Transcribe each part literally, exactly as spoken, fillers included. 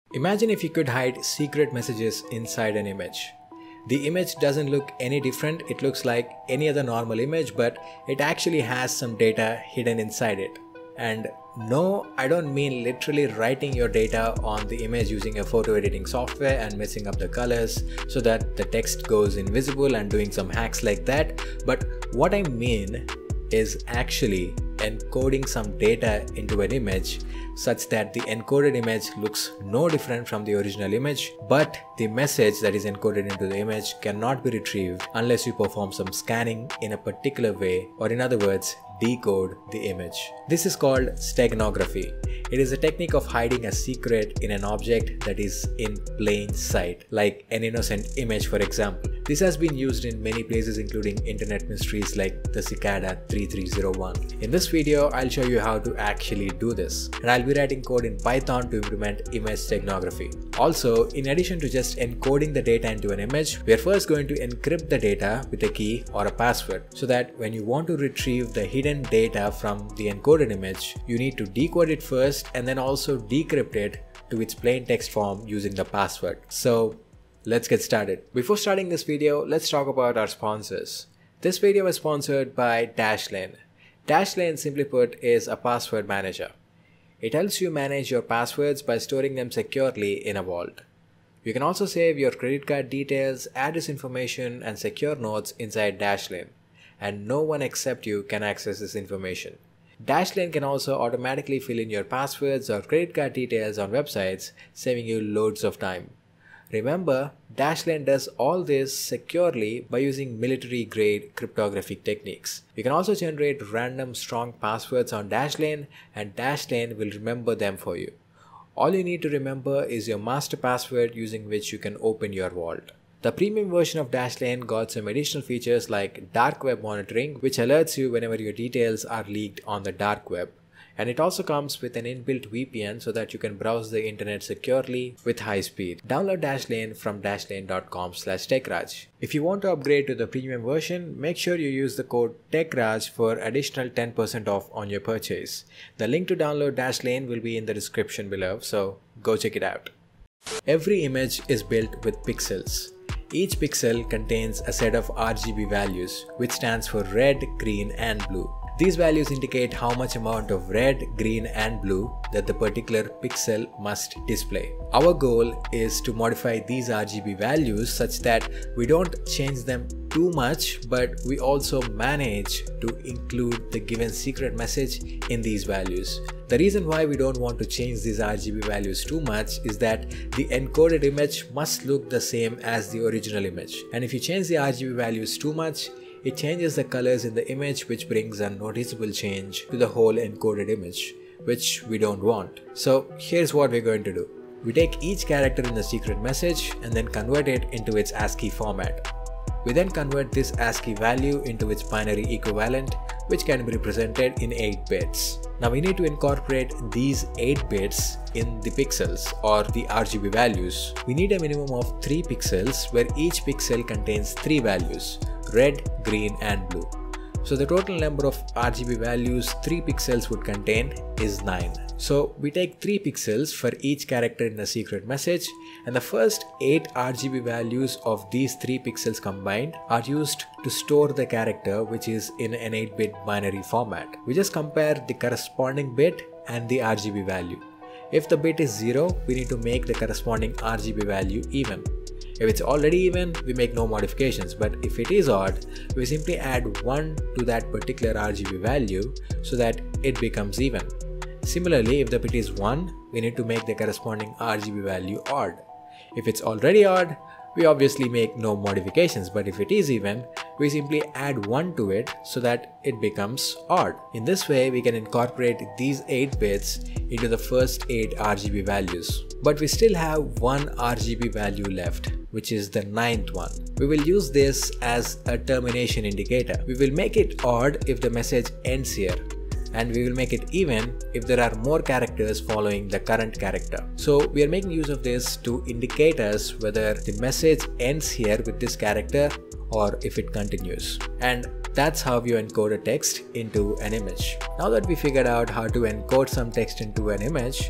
Imagine if you could hide secret messages inside an image. The image doesn't look any different, it looks like any other normal image, but it actually has some data hidden inside it. And no, I don't mean literally writing your data on the image using a photo editing software and messing up the colors so that the text goes invisible and doing some hacks like that. But what I mean is actually encoding some data into an image such that the encoded image looks no different from the original image, but the message that is encoded into the image cannot be retrieved unless you perform some scanning in a particular way, or in other words, decode the image. This is called steganography. It is a technique of hiding a secret in an object that is in plain sight, like an innocent image, for example. This has been used in many places, including internet mysteries like the Cicada three three zero one. In this video, I'll show you how to actually do this, and I'll be writing code in Python to implement image steganography. Also, in addition to just encoding the data into an image, we are first going to encrypt the data with a key or a password, so that when you want to retrieve the hidden data from the encoded image, you need to decode it first and then also decrypt it to its plain text form using the password. So let's get started. Before starting this video, let's talk about our sponsors. This video is sponsored by Dashlane. Dashlane, simply put, is a password manager. It helps you manage your passwords by storing them securely in a vault. You can also save your credit card details, address information, and secure notes inside Dashlane, and no one except you can access this information. Dashlane can also automatically fill in your passwords or credit card details on websites, saving you loads of time. Remember, Dashlane does all this securely by using military-grade cryptographic techniques. You can also generate random strong passwords on Dashlane, and Dashlane will remember them for you. All you need to remember is your master password using which you can open your vault. The premium version of Dashlane got some additional features like dark web monitoring, which alerts you whenever your details are leaked on the dark web. And it also comes with an inbuilt V P N so that you can browse the internet securely with high speed. Download Dashlane from dashlane dot com slash techraj. If you want to upgrade to the premium version, make sure you use the code TechRaj for additional ten percent off on your purchase. The link to download Dashlane will be in the description below, so go check it out. Every image is built with pixels. Each pixel contains a set of R G B values, which stands for red, green, and blue. These values indicate how much amount of red, green, and blue that the particular pixel must display. Our goal is to modify these R G B values such that we don't change them too much, but we also manage to include the given secret message in these values. The reason why we don't want to change these R G B values too much is that the encoded image must look the same as the original image. And if you change the R G B values too much, it changes the colors in the image, which brings a noticeable change to the whole encoded image, which we don't want. So here's what we're going to do. We take each character in the secret message and then convert it into its ASCII format. We then convert this ASCII value into its binary equivalent, which can be represented in eight bits. Now we need to incorporate these eight bits in the pixels or the R G B values. We need a minimum of three pixels where each pixel contains three values: red, green, and blue. So the total number of R G B values three pixels would contain is nine. So we take three pixels for each character in the secret message, and the first eight R G B values of these three pixels combined are used to store the character, which is in an eight bit binary format. We just compare the corresponding bit and the R G B value. If the bit is zero, we need to make the corresponding R G B value even. If it's already even, we make no modifications, but if it is odd, we simply add one to that particular R G B value so that it becomes even. Similarly, if the bit is one, we need to make the corresponding R G B value odd. If it's already odd, we obviously make no modifications, but if it is even, we simply add one to it so that it becomes odd. In this way, we can incorporate these eight bits into the first eight R G B values. But we still have one R G B value left, which is the ninth one. We will use this as a termination indicator. We will make it odd if the message ends here, and we will make it even if there are more characters following the current character. So we are making use of this to indicate us whether the message ends here with this character or if it continues. And that's how you encode a text into an image. Now that we figured out how to encode some text into an image,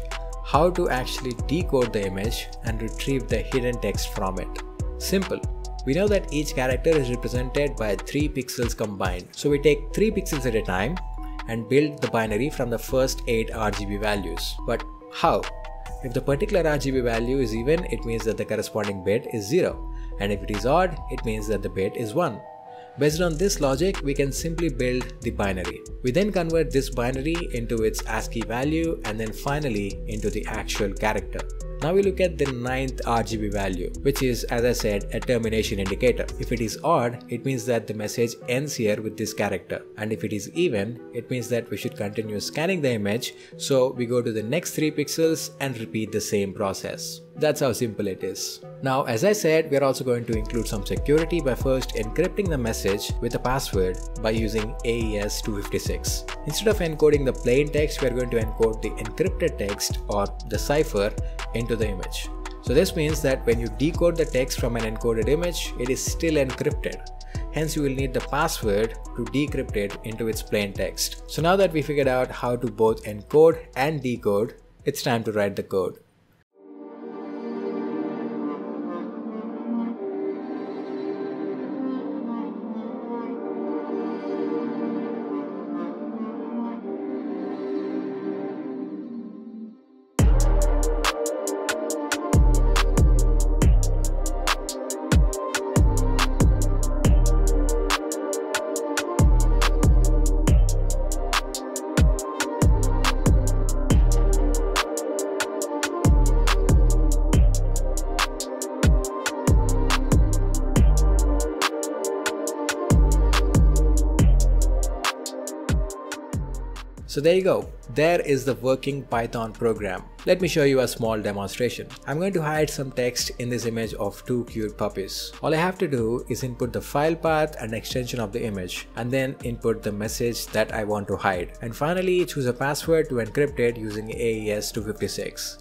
how to actually decode the image and retrieve the hidden text from it. Simple. We know that each character is represented by three pixels combined. So we take three pixels at a time and build the binary from the first eight R G B values. But how? If the particular R G B value is even, it means that the corresponding bit is zero. And if it is odd, it means that the bit is one. Based on this logic, we can simply build the binary. We then convert this binary into its ASCII value and then finally into the actual character. Now we look at the ninth R G B value, which is, as I said, a termination indicator. If it is odd, it means that the message ends here with this character. And if it is even, it means that we should continue scanning the image. So we go to the next three pixels and repeat the same process. That's how simple it is. Now, as I said, we are also going to include some security by first encrypting the message with a password by using A E S two fifty-six. Instead of encoding the plain text, we are going to encode the encrypted text or the cipher into the image. So this means that when you decode the text from an encoded image, it is still encrypted. Hence, you will need the password to decrypt it into its plain text. So now that we figured out how to both encode and decode, it's time to write the code. So there you go. There is the working Python program. Let me show you a small demonstration. I'm going to hide some text in this image of two cute puppies. All I have to do is input the file path and extension of the image and then input the message that I want to hide. And finally choose a password to encrypt it using A E S two fifty-six.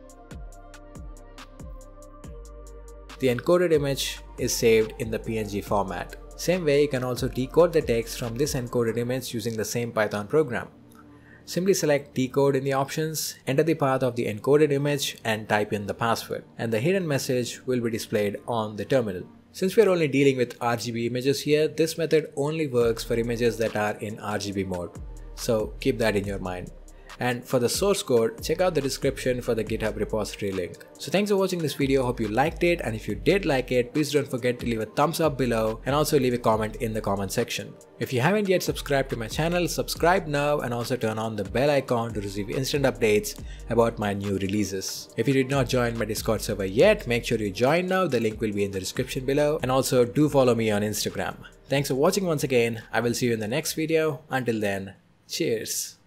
The encoded image is saved in the P N G format. Same way, you can also decode the text from this encoded image using the same Python program. Simply select decode in the options, enter the path of the encoded image and type in the password, and the hidden message will be displayed on the terminal. Since we are only dealing with R G B images here, this method only works for images that are in R G B mode. So keep that in your mind. And for the source code, check out the description for the GitHub repository link. So thanks for watching this video, hope you liked it, and if you did like it, please don't forget to leave a thumbs up below and also leave a comment in the comment section. If you haven't yet subscribed to my channel, subscribe now and also turn on the bell icon to receive instant updates about my new releases. If you did not join my Discord server yet, make sure you join now, the link will be in the description below, and also do follow me on Instagram. Thanks for watching once again, I will see you in the next video. Until then, cheers.